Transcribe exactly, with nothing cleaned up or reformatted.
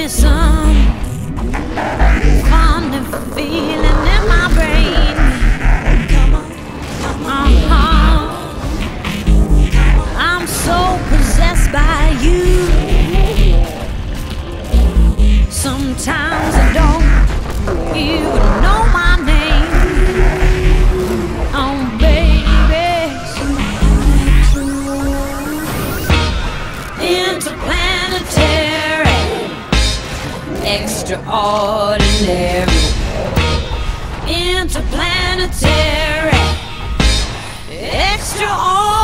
me some funny feeling in my brain. Come on, come on. Uh-huh. I'm so possessed by you. Sometimes I don't even know my name. Oh, baby. Interplanetary, extraordinary. Interplanetary, extraordinary.